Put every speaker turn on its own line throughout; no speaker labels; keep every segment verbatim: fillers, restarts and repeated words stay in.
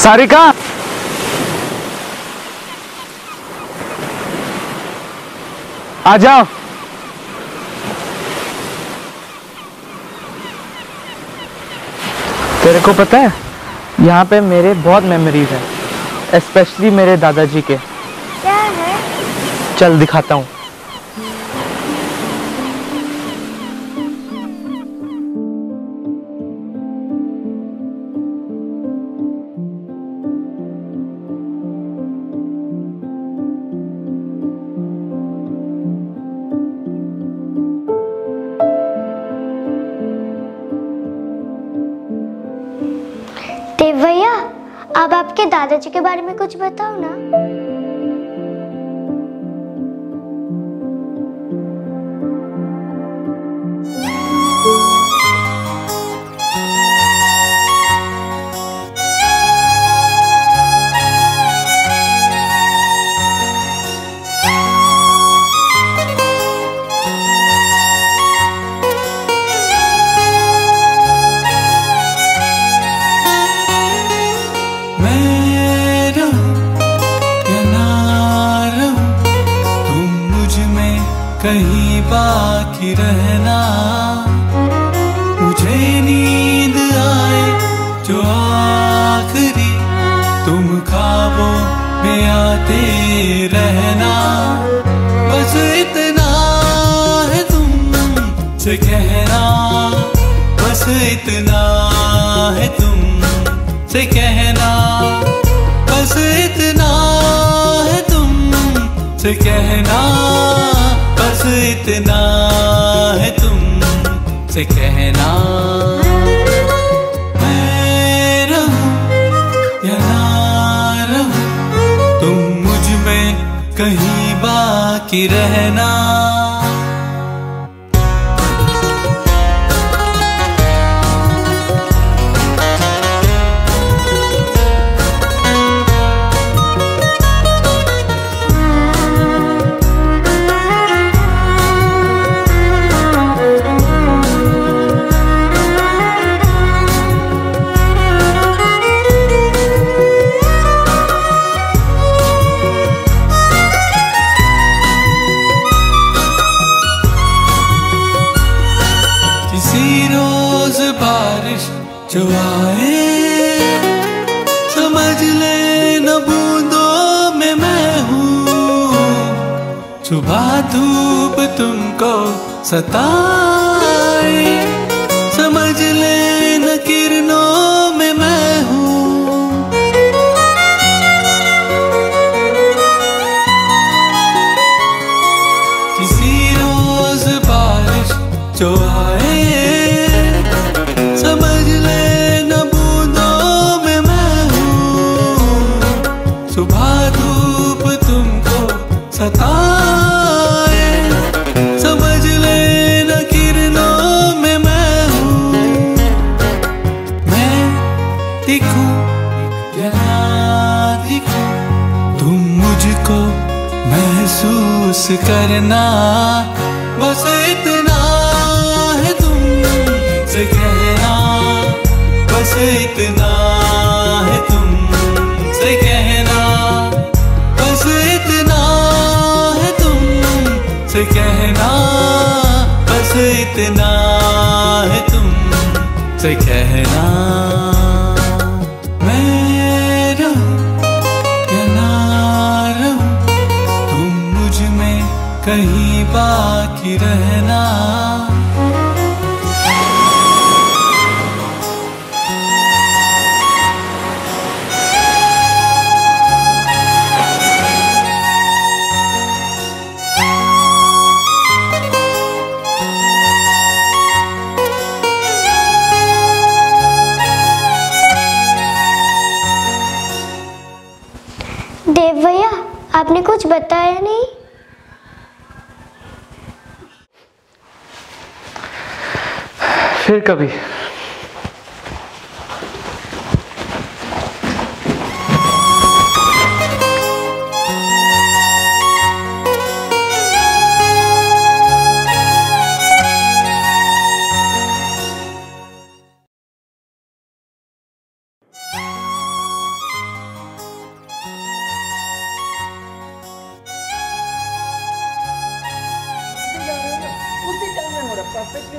सारिका, आ जाओ। तेरे को पता है यहाँ पे मेरे बहुत मेमोरीज हैं, स्पेशली मेरे दादाजी के।
क्या है?
चल दिखाता हूँ।
देव भैया, अब आपके दादाजी के बारे में कुछ बताओ ना।
कहीं बाकी रहना, मुझे नींद आए जो आखिरी, तुम ख्वाबों में आते रहना। बस इतना है तुमसे कहना, बस इतना है तुमसे कहना, बस इतना है तुमसे कहना, बस इतना है तुमसे कहना। मैं रहूं या ना रहूं, तुम मुझ में कहीं बाकी रहना। जो आए समझ ले न बूंदों में मैं हूँ, सुबह धूप तुमको सताए, समझ ले न किरणों में मैं हूँ। किसी रोज बारिश जो आए समझ ले न बूंदों में मैं हूँ, सुबह धूप तुमको सताए, समझ ले न किरणों में मैं हूँ। मैं दिखूं या ना दिखूं, तुम मुझको महसूस करना। बस इतना है तुमसे कहना, बस इतना है तुमसे कहना, बस इतना है तुमसे कहना, बस इतना है तुमसे कहना। मैं रहूं या ना रहूं, तुम मुझ में कहीं बाकी रहना।
देव भैया, आपने कुछ बताया नहीं।
फिर कभी।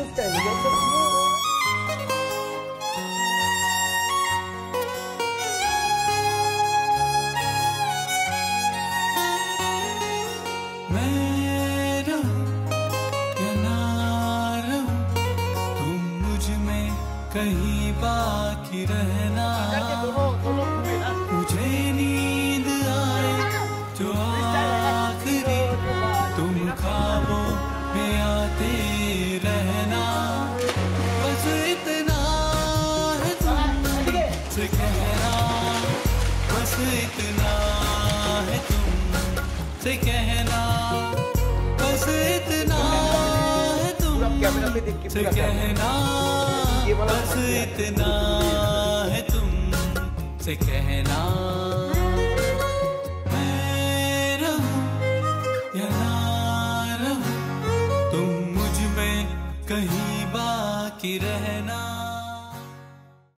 मैं रहूं या ना रहूं, तुम मुझ में कहीं बाकी रहना। मुझे नींद आए जो आखिरी, तुम ख्वाबों में आते रहना। बस इतना है तुमसे कहना, बस इतना है तुमसे कहना, बस इतना है तुमसे कहना, बस इतना है तुमसे कहना। मैं रहूं या ना रहूं, तुम मुझ में कहीं बाकी रहना।